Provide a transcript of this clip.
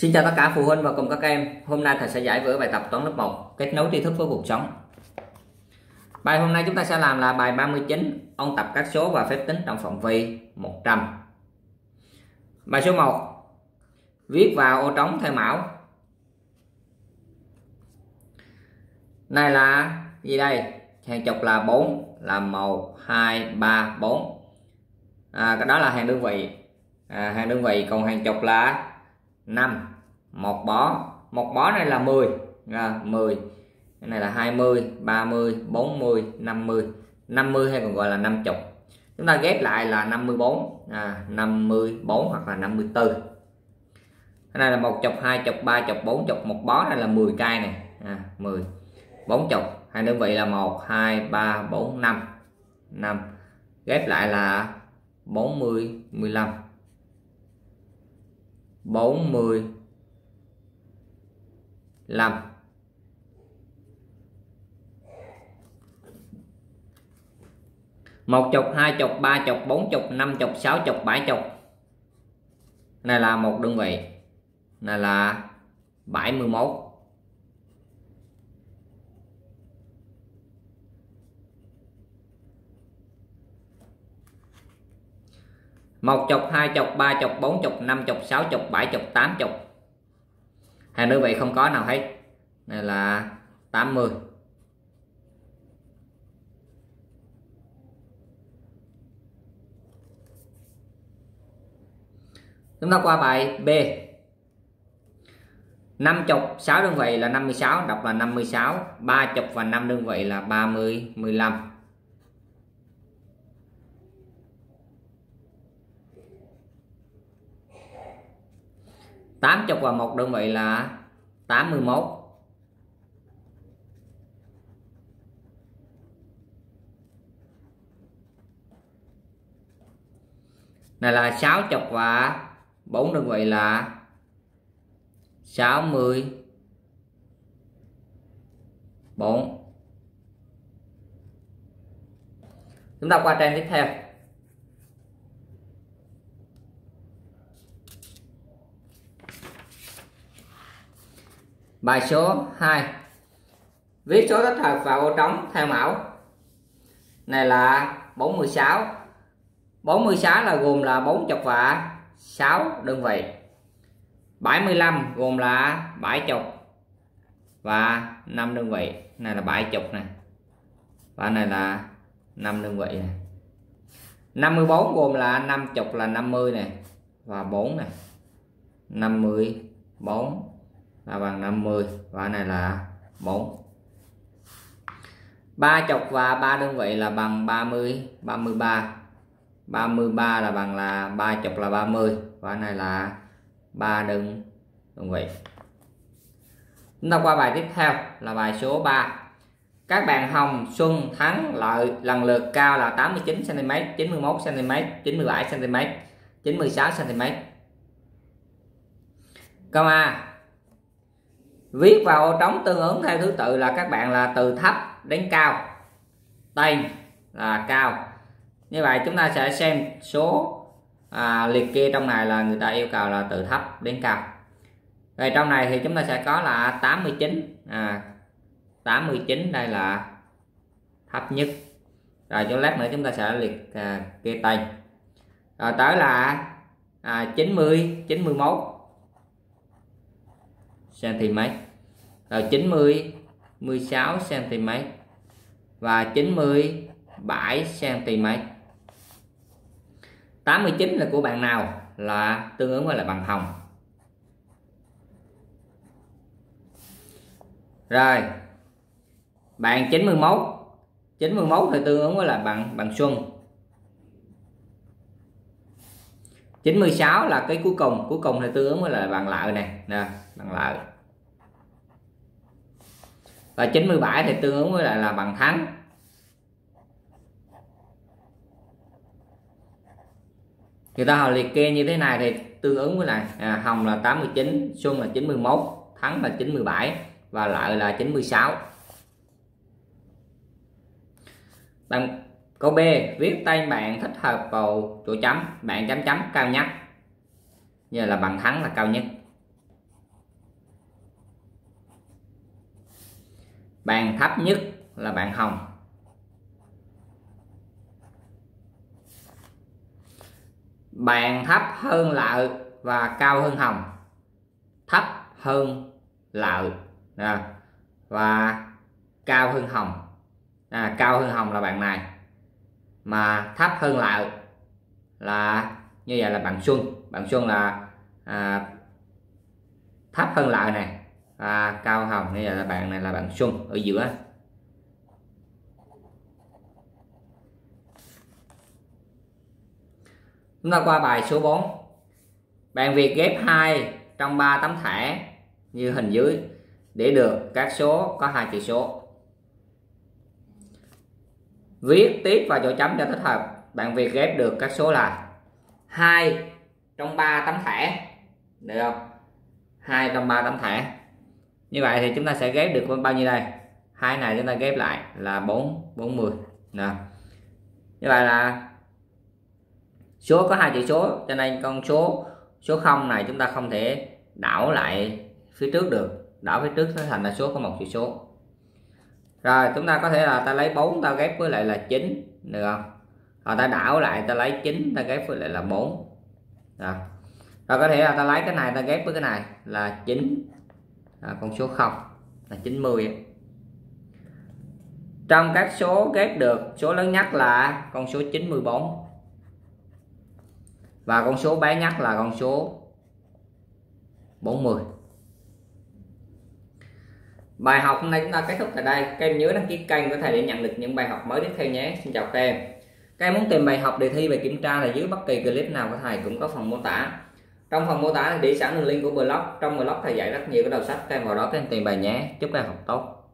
Xin chào tất cả phụ huynh và cùng các em. Hôm nay thầy sẽ giải vở bài tập toán lớp 1 kết nối tri thức với cuộc sống. Bài hôm nay chúng ta sẽ làm là bài 39, ôn tập các số và phép tính trong phạm vi 100. Bài số 1, viết vào ô trống theo mẫu. Này là gì đây? Hàng chục là 4, là 1 2 3 4. Cái đó là hàng đơn vị. Hàng đơn vị, còn hàng chục là 5. Một bó này là 10, 10. Cái này là 20, 30, 40, 50. 50 hay còn gọi là 50. Chúng ta ghép lại là 54, 54 hoặc là 54. Cái này là 1 chục, 2 chục, 3 chục, 4 chục. Một bó này là 10 cây này, 10. 4 chục, hai đơn vị là 1 2 3 4 5. 5. Ghép lại là 40 15. 40 5. Một chục, hai chục, ba chục, bốn chục, năm chục, sáu chục, bảy chục. Này là một đơn vị. Này là 71. Một chục, hai chục, ba chục, bốn chục, năm chục, sáu chục, bảy chục, tám chục. Hàng đơn vị không có nào hết. Này là 80. Chúng ta qua bài B. 50, 6 đơn vị là 56, đọc là 56. 30 và 5 đơn vị là 30 15. 80 và một đơn vị là 81. 60 và 4 đơn vị là 64. Chúng ta qua trang tiếp theo. Bài số 2, viết số thích hợp vào ô trống theo mẫu. Này là 46. 46 là gồm là 40 và 6 đơn vị. 75 gồm là 70 và 5 đơn vị. Này là 70 này. Và này là 5 đơn vị này. 54 gồm là 50 là 50 này và 4 này. 54 là bằng 50 và này là 4. 30 và 3 đơn vị là bằng 30, 33. 33 là bằng là 30 là 30 và này là 3 đơn vị. Chúng ta qua bài tiếp theo là bài số 3. Các bạn Hồng, Xuân, Thắng, Lợi lần lượt cao là 89 cm, 91 cm, 97 cm, 96 cm. Câu A, viết vào ô trống tương ứng theo thứ tự là các bạn là từ thấp đến cao. Tên là cao. Như vậy chúng ta sẽ xem số liệt kê trong này là người ta yêu cầu là từ thấp đến cao. Rồi trong này thì chúng ta sẽ có là 89. 89 đây là thấp nhất. Rồi cho lát nữa chúng ta sẽ liệt kê tên. Rồi tới là 90, 91 cm. Rồi 90, 16 cm và 97 cm. 89 là của bạn nào là tương ứng với là bằng Hồng. Rồi bạn 91. 91 thì tương ứng với là bằng Xuân. 96 là cái cuối cùng thì tương ứng với là bằng Lợi này nè, bằng Lợi. Và 97 thì tương ứng với lại là bằng Thắng. Người ta họ liệt kê như thế này thì tương ứng với lại Hồng là 89, Xuân là 91, Thắng là 97 và Lợi là 96. Bằng câu B, viết tên bạn thích hợp vào chỗ chấm, bạn chấm chấm cao nhất. Như là bằng Thắng là cao nhất. Bàn thấp nhất là bạn hồng. Bàn thấp hơn lợi và cao hơn hồng. Thấp hơn lợi và cao hơn hồng. Cao hơn hồng là bạn này, mà thấp hơn lợi là như vậy là bạn Xuân. Bạn Xuân là thấp hơn lợi này và cao hồng, như vậy là bạn này là bạn Xuân ở giữa. Chúng ta qua bài số 4. Bạn việc ghép 2 trong 3 tấm thẻ như hình dưới để được các số có 2 chữ số. Viết tiếp vào chỗ chấm cho thích hợp. Bạn việc ghép được các số là 2 trong 3 tấm thẻ, được không? 2 trong 3 tấm thẻ. Như vậy thì chúng ta sẽ ghép được bao nhiêu đây? 2 này chúng ta ghép lại là 40. Nào. Như vậy là số có 2 chữ số, cho nên con số 0 này chúng ta không thể đảo lại phía trước được. Đảo phía trước nó thành là số có 1 chữ số. Rồi chúng ta có thể là ta lấy 4 ta ghép với lại là 9, được không? Rồi ta đảo lại ta lấy 9 ta ghép với lại là 4. Rồi có thể là ta lấy cái này ta ghép với cái này là 9. Con số 0 là 90. Trong các số ghép được, số lớn nhất là con số 94 và con số bé nhất là con số 40. Bài học hôm nay chúng ta kết thúc tại đây. Các em nhớ đăng ký kênh của thầy để nhận được những bài học mới tiếp theo nhé. Xin chào các em. Các em muốn tìm bài học đề thi về kiểm tra là dưới bất kỳ clip nào của thầy cũng có phần mô tả. Trong phần mô tả để sẵn đường link của blog. Trong blog thầy dạy rất nhiều cái đầu sách, các em vào đó các em tìm bài nhé. Chúc các em học tốt.